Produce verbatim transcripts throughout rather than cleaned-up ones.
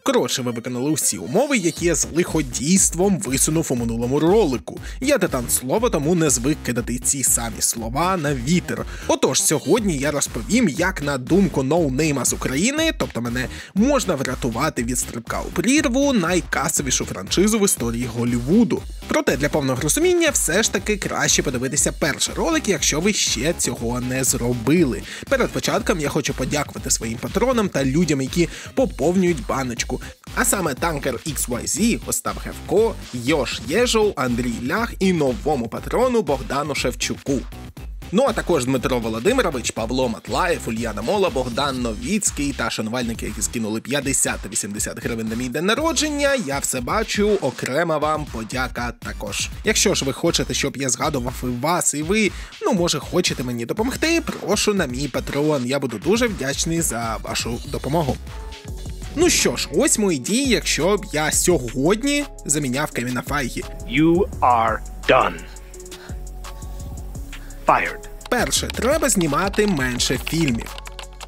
Коротше, ви виконали усі умови, які я з лиходійством висунув у минулому ролику. Я титан слова, тому не звик кидати ці самі слова на вітер. Отож, сьогодні я розповім, як на думку ноунейма з України, тобто мене, можна врятувати від стрибка у прірву найкасовішу франшизу в історії Голлівуду. Проте для повного розуміння все ж таки краще подивитися перший ролик, якщо ви ще цього не зробили. Перед початком я хочу подякувати своїм патронам та людям, які поповнюють баночку. А саме Танкер ікс вай зі, Остап Гевко, Йош Єжов, Андрій Лях і новому патрону Богдану Шевчуку. Ну а також Дмитро Володимирович, Павло Матлаєв, Ульяна Мола, Богдан Новіцький та шанувальники, які скинули п'ятдесят та вісімдесят гривень на мій день народження. Я все бачу, окрема вам подяка також. Якщо ж ви хочете, щоб я згадував і вас, і ви, ну може хочете мені допомогти, прошу на мій патрон. Я буду дуже вдячний за вашу допомогу. Ну що ж, ось мої дії, якщо б я сьогодні заміняв Кевіна Файгі. You are done. Fired. Перше, треба знімати менше фільмів.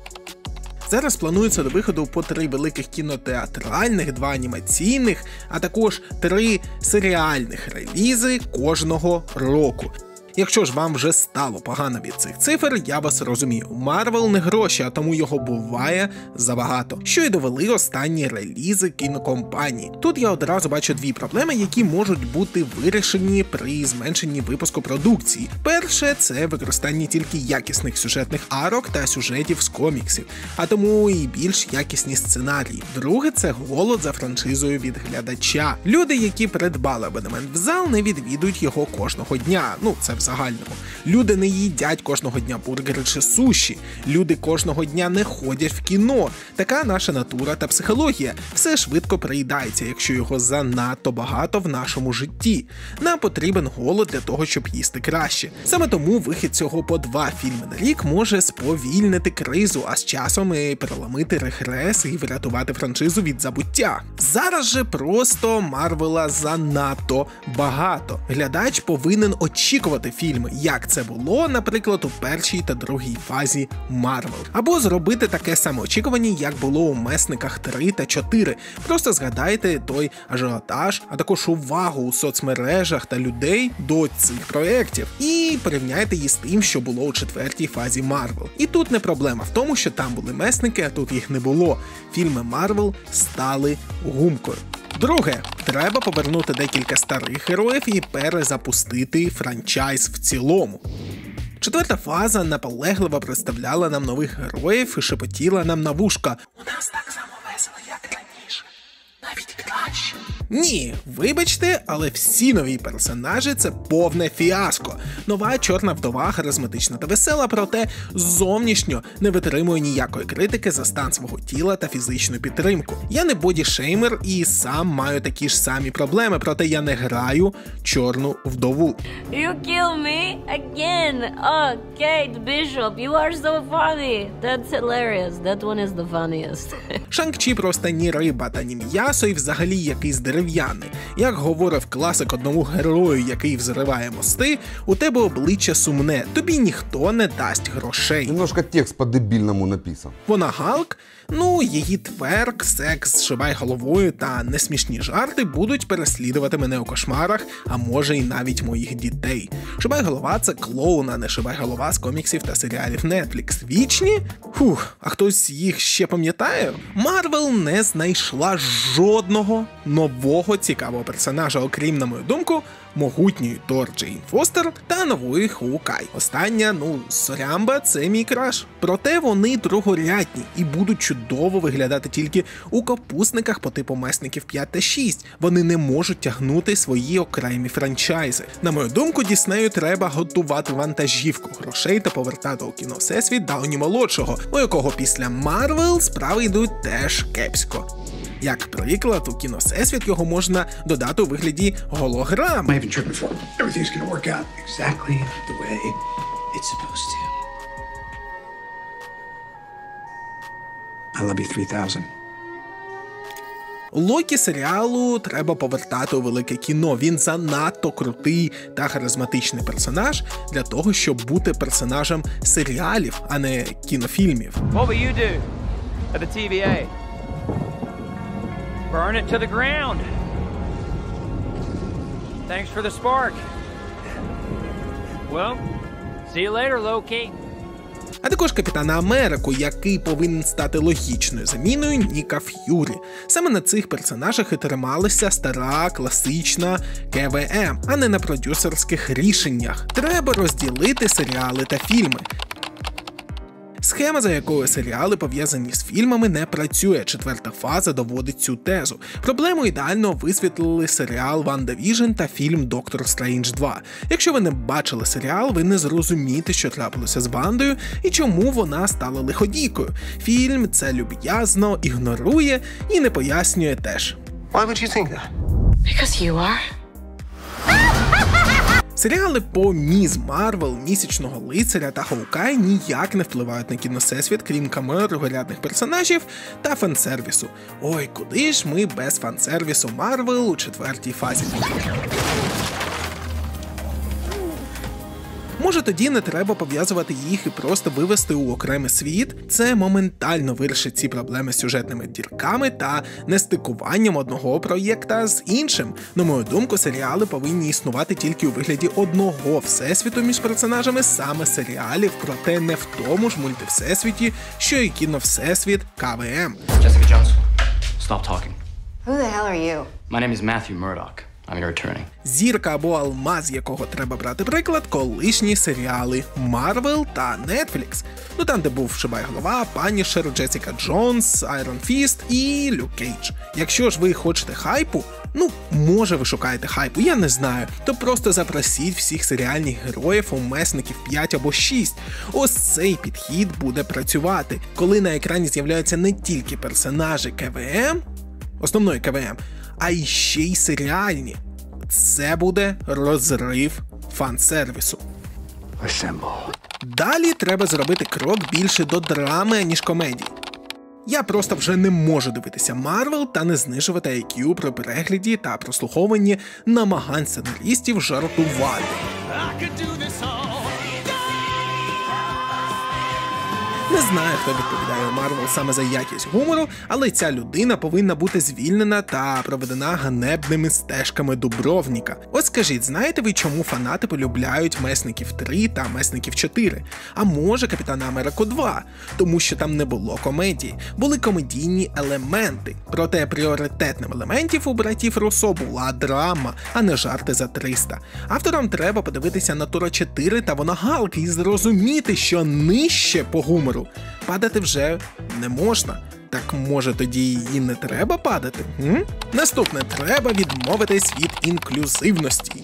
Зараз планується до виходу по три великих кінотеатральних, два анімаційних, а також три серіальних релізи кожного року. Якщо ж вам вже стало погано від цих цифр, я вас розумію. Марвел не гроші, а тому його буває забагато. Що й довели останні релізи кінокомпаній. Тут я одразу бачу дві проблеми, які можуть бути вирішені при зменшенні випуску продукції. Перше – це використання тільки якісних сюжетних арок та сюжетів з коміксів, а тому і більш якісні сценарії. Друге – це голод за франшизою від глядача. Люди, які придбали абонемент в зал, не відвідують його кожного дня. Ну, це в загальному. Люди не їдять кожного дня бургери чи суші. Люди кожного дня не ходять в кіно. Така наша натура та психологія. Все швидко приїдається, якщо його занадто багато в нашому житті. Нам потрібен голод для того, щоб їсти краще. Саме тому вихід цього по два фільми на рік може сповільнити кризу, а з часом і переламити регрес і врятувати франшизу від забуття. Зараз же просто Марвела занадто багато. Глядач повинен очікувати фільми, як це було, наприклад, у першій та другій фазі Марвел. Або зробити таке саме очікування, як було у Месниках три та чотири. Просто згадайте той ажіотаж, а також увагу у соцмережах та людей до цих проєктів. І порівняйте її з тим, що було у четвертій фазі Марвел. І тут не проблема в тому, що там були месники, а тут їх не було. Фільми Марвел стали гумкою. Друге, треба повернути декілька старих героїв і перезапустити франчайз в цілому. Четверта фаза наполегливо представляла нам нових героїв і шепотіла нам на вушка: «У нас так само весело, як раніше, навіть краще». Ні, вибачте, але всі нові персонажі – це повне фіаско. Нова чорна вдова харизматична та весела, проте зовнішньо не витримує ніякої критики за стан свого тіла та фізичну підтримку. Я не бодішеймер і сам маю такі ж самі проблеми, проте я не граю чорну вдову. You kill me again. Oh, Kate Bishop, you are so funny. That's hilarious. That one is the funniest. Шанг-Чі просто ні риба та ні м'ясо і взагалі якийсь дерев'яний. Як говорив класик одному герою, який взриває мости, у тебе обличчя сумне, тобі ніхто не дасть грошей. Немножко текст по-дебільному написан. Вона Галк? Ну, її тверк, секс, шибай головою та несмішні жарти будуть переслідувати мене у кошмарах, а може й навіть моїх дітей. Шибай голова – це клоун, а не шибай голова з коміксів та серіалів Netflix. Вічні? Фух, а хтось їх ще пам'ятає? Марвел не знайшла жодного нового цікавого персонажа, окрім, на мою думку, могутньої Тор Джейн Фостер та нової Хоукай. Остання, ну, Сорямба – це мій краш. Проте вони другорядні і будуть чудово виглядати тільки у капусниках по типу Месників п'ять та шість. Вони не можуть тягнути свої окремі франчайзи. На мою думку, Діснею треба готувати вантажівку грошей та повертати у кіно всесвіт Дауні-молодшого, у якого після Марвел справи йдуть теж кепсько. Як приклад, у кіно всесвіт його можна додати у вигляді голограм. Локі серіалу треба повертати у велике кіно. Він занадто крутий та харизматичний персонаж для того, щоб бути персонажем серіалів, а не кінофільмів. What will you do at the T V A? Burn it to the ground. Thanks for the spark. Well, see you later, Loki. А також Капітана Америку, який повинен стати логічною заміною Ніка Ф'юрі. Саме на цих персонажах і трималася стара, класична ке ве ем, а не на продюсерських рішеннях. Треба розділити серіали та фільми. Схема, за якою серіали пов'язані з фільмами, не працює. Четверта фаза доводить цю тезу. Проблему ідеально висвітлили серіал Ванда Віжн та фільм Доктор Стрендж два. Якщо ви не бачили серіал, ви не зрозумієте, що трапилося з Вандою і чому вона стала лиходійкою. Фільм це люб'язно ігнорує і не пояснює теж. Why would you think that? Because you are. Серіали по Міз Марвел, Місячного лицаря та Хоукай ніяк не впливають на кіновсесвіт, крім камео регулярних персонажів та фансервісу. Ой, куди ж ми без фансервісу Марвел у четвертій фазі? Може, тоді не треба пов'язувати їх і просто вивести у окремий світ? Це моментально вирішить ці проблеми з сюжетними дірками та нестикуванням одного проєкта з іншим. На мою думку, серіали повинні існувати тільки у вигляді одного всесвіту між персонажами саме серіалів, проте не в тому ж мультивсесвіті, що і кіновсесвіт ка ве ем. Jessica Jones, stop talking. Who the hell are you? My name is Matthew Murdock. I'm your attorney. Зірка або алмаз, якого треба брати приклад, колишні серіали Marvel та Netflix. Ну там, де був Шибай-голова, Панішер, Джесіка Джонс, Айрон Фіст і Люк Кейдж. Якщо ж ви хочете хайпу, ну, може ви шукаєте хайпу, я не знаю, то просто запросіть всіх серіальних героїв у Месників п'ять або шість. Ось цей підхід буде працювати, коли на екрані з'являються не тільки персонажі ка ве ем, основної ка ве ем, а й ще й серіальні. Це буде розрив фан-сервісу. Далі треба зробити крок більше до драми, ніж комедії. Я просто вже не можу дивитися Марвел та не знижувати ай к'ю при перегляді та прослуховуванні намагань сценаристів жартувати. Не знаю, хто відповідає у Марвел саме за якість гумору, але ця людина повинна бути звільнена та проведена ганебними стежками Дубровніка. От скажіть, знаєте ви, чому фанати полюбляють Месників три та Месників чотири? А може Капітана Америку два? Тому що там не було комедії, були комедійні елементи. Проте пріоритетним елементів у братів Руссо була драма, а не жарти за триста. Авторам треба подивитися на Тора чотири та Вона Галки і зрозуміти, що нижче по гумору падати вже не можна. Так може тоді і не треба падати? М? Наступне, треба відмовитись від інклюзивності.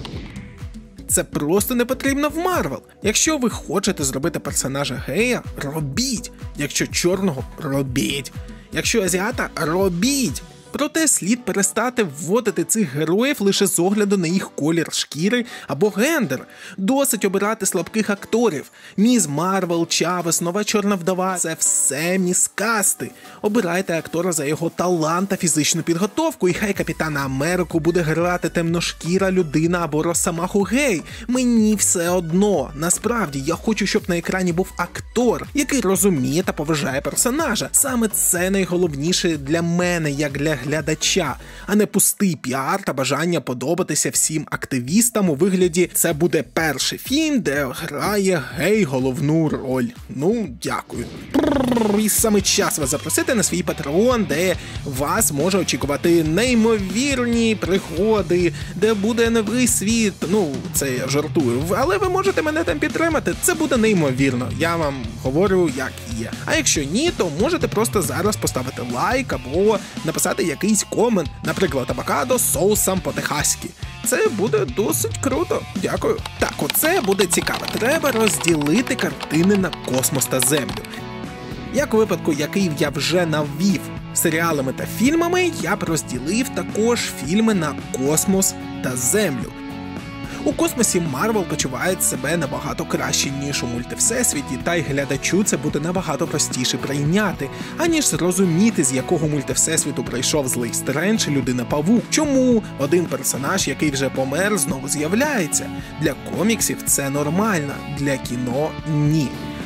Це просто не потрібно в Марвел. Якщо ви хочете зробити персонажа гея, робіть. Якщо чорного, робіть. Якщо азіата, робіть. Проте слід перестати вводити цих героїв лише з огляду на їх колір шкіри або гендер. Досить обирати слабких акторів. Міз Марвел, Чавес, Нова Чорна Вдова – це все міскасти. Обирайте актора за його талант та фізичну підготовку, і хай Капітана Америку буде грати темношкіра людина або Росомаху гей. Мені все одно. Насправді, я хочу, щоб на екрані був актор, який розуміє та поважає персонажа. Саме це найголовніше для мене, як для глядача, а не пустий піар та бажання подобатися всім активістам у вигляді «це буде перший фільм, де грає гей головну роль». Ну, дякую. І саме час вас запросити на свій Patreon, де вас може очікувати неймовірні пригоди, де буде новий світ. Ну, це я жартую, але ви можете мене там підтримати, це буде неймовірно. Я вам говорю, як є. А якщо ні, то можете просто зараз поставити лайк або написати якийсь комент, наприклад, авокадо з соусом по-техаськи. Це буде досить круто. Дякую. Так, оце буде цікаво. Треба розділити картини на космос та землю. Як у випадку, який я вже навів серіалами та фільмами, я б розділив також фільми на космос та землю. У космосі Марвел почувають себе набагато краще, ніж у мультивсесвіті, та й глядачу це буде набагато простіше прийняти, аніж зрозуміти, з якого мультивсесвіту прийшов Злий Стрендж і Людина-павук. Чому один персонаж, який вже помер, знову з'являється? Для коміксів це нормально, для кіно – ні.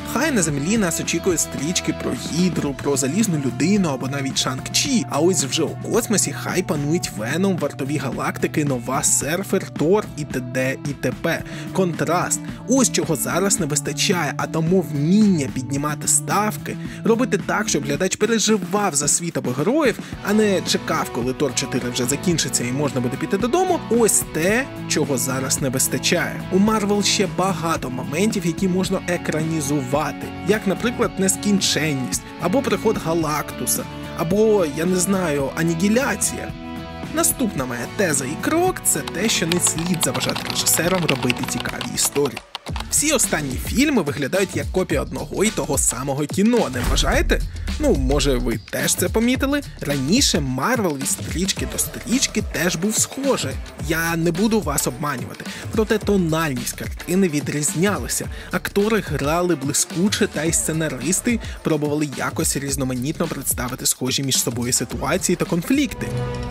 Хай на землі нас очікують стрічки про Гідру, про Залізну людину або навіть Шанг-Чі, а ось вже у космосі хай панують Веном, Вартові галактики, Нова, Серфер, Тор і т.д. і т.п. Контраст. Ось чого зараз не вистачає, а тому вміння піднімати ставки, робити так, щоб глядач переживав за світ або героїв, а не чекав, коли Тор чотири вже закінчиться і можна буде піти додому. Ось те, чого зараз не вистачає. У Марвел ще багато моментів, які можна екранізувати, як, наприклад, нескінченність, або приход Галактуса, або, я не знаю, анігіляція. Наступна моя теза і крок – це те, що не слід заважати режисерам робити цікаві історії. Всі останні фільми виглядають як копія одного і того самого кіно, не вважаєте? Ну, може ви теж це помітили? Раніше Марвел від стрічки до стрічки теж був схожий. Я не буду вас обманювати. Проте тональність картини відрізнялася. Актори грали блискуче, та й сценаристи пробували якось різноманітно представити схожі між собою ситуації та конфлікти.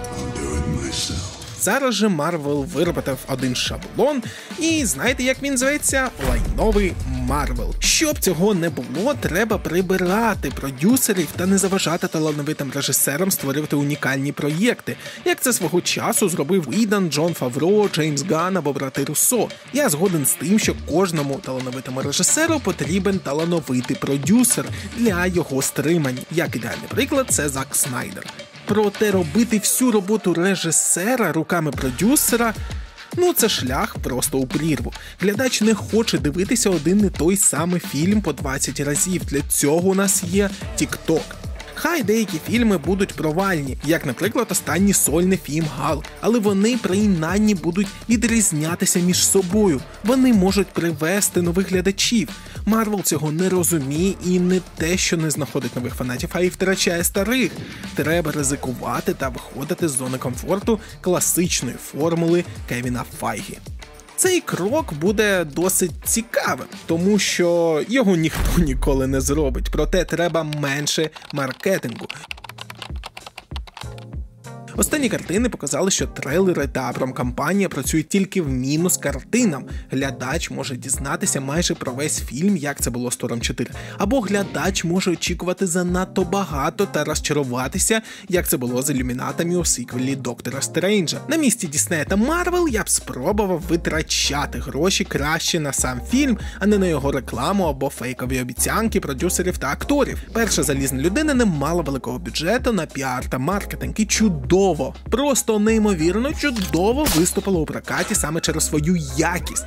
Зараз же Марвел виробив один шаблон, і знаєте, як він зветься? Лайновий Марвел. Щоб цього не було, треба прибирати продюсерів та не заважати талановитим режисерам створювати унікальні проєкти, як це свого часу зробив Уідон, Джон Фавро, Джеймс Ганн або брати Руссо. Я згоден з тим, що кожному талановитому режисеру потрібен талановитий продюсер для його стримань. Як ідеальний приклад, це Зак Снайдер. Проте робити всю роботу режисера руками продюсера, ну це шлях просто у прірву. Глядач не хоче дивитися один і той самий фільм по двадцять разів, для цього у нас є TikTok. Хай деякі фільми будуть провальні, як, наприклад, останній сольний фільм Галк, але вони принаймні будуть відрізнятися між собою. Вони можуть привести нових глядачів. Марвел цього не розуміє і не те, що не знаходить нових фанатів, а й втрачає старих. Треба ризикувати та виходити з зони комфорту класичної формули Кевіна Файгі. Цей крок буде досить цікавим, тому що його ніхто ніколи не зробить, проте треба менше маркетингу. Останні картини показали, що трейлери та промкампанія працюють тільки в мінус картинам. Глядач може дізнатися майже про весь фільм, як це було з Тором чотири. Або глядач може очікувати занадто багато та розчаруватися, як це було з ілюмінатами у сиквелі Доктора Стрейнджа. На місці Діснея та Марвел я б спробував витрачати гроші краще на сам фільм, а не на його рекламу або фейкові обіцянки продюсерів та акторів. Перша Залізна людина не мала великого бюджету на піар та маркетинг і чудово, просто неймовірно чудово виступила у прокаті саме через свою якість.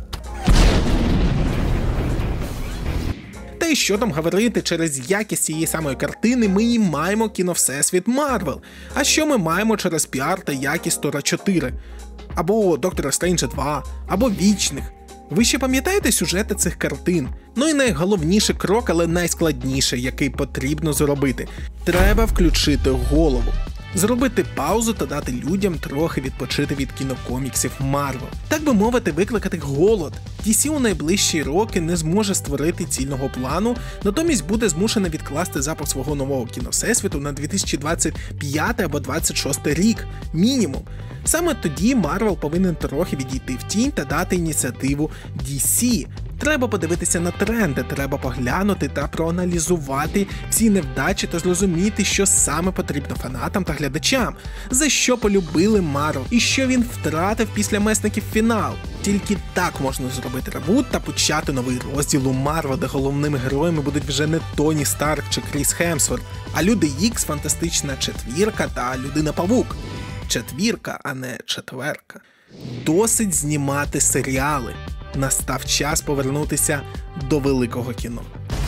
Та й що там говорити, через якість цієї самої картини ми і маємо кіновсесвіт Марвел. А що ми маємо через піар та якість Тора чотири? Або Доктора Стрейнджа два, або Вічних. Ви ще пам'ятаєте сюжети цих картин? Ну і найголовніший крок, але найскладніший, який потрібно зробити. Треба включити голову. Зробити паузу та дати людям трохи відпочити від кінокоміксів Марвел. Так би мовити, викликати голод. ді сі у найближчі роки не зможе створити цільного плану, натомість буде змушена відкласти запуск свого нового кіновсесвіту на дві тисячі двадцять п'ятий або двадцять шостий рік. Мінімум. Саме тоді Марвел повинен трохи відійти в тінь та дати ініціативу ді сі. Треба подивитися на тренди, треба поглянути та проаналізувати всі невдачі та зрозуміти, що саме потрібно фанатам та глядачам, за що полюбили Марвел і що він втратив після Месників фінал. Тільки так можна зробити ребут та почати новий розділ у Марвел, де головними героями будуть вже не Тоні Старк чи Кріс Хемсворт, а Люди Ікс, Фантастична четвірка та Людина-павук. Четвірка, а не четверка. Досить знімати серіали. Настав час повернутися до великого кіно.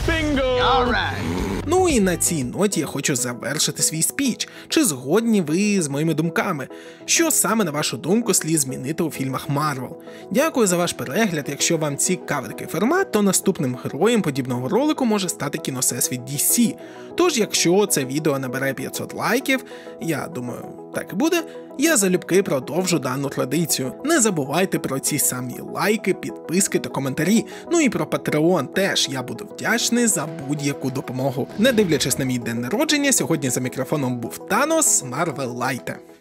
Ну і на цій ноті я хочу завершити свій спіч. Чи згодні ви з моїми думками? Що саме, на вашу думку, слід змінити у фільмах Марвел? Дякую за ваш перегляд. Якщо вам цікавий такий формат, то наступним героєм подібного ролику може стати кіновсесвіт ді сі. Тож, якщо це відео набере п'ятсот лайків, я думаю, так і буде, я залюбки продовжу дану традицію. Не забувайте про ці самі лайки, підписки та коментарі. Ну і про Patreon теж, я буду вдячний за будь-яку допомогу. Не дивлячись на мій день народження, сьогодні за мікрофоном був Танос. Марвел лайте!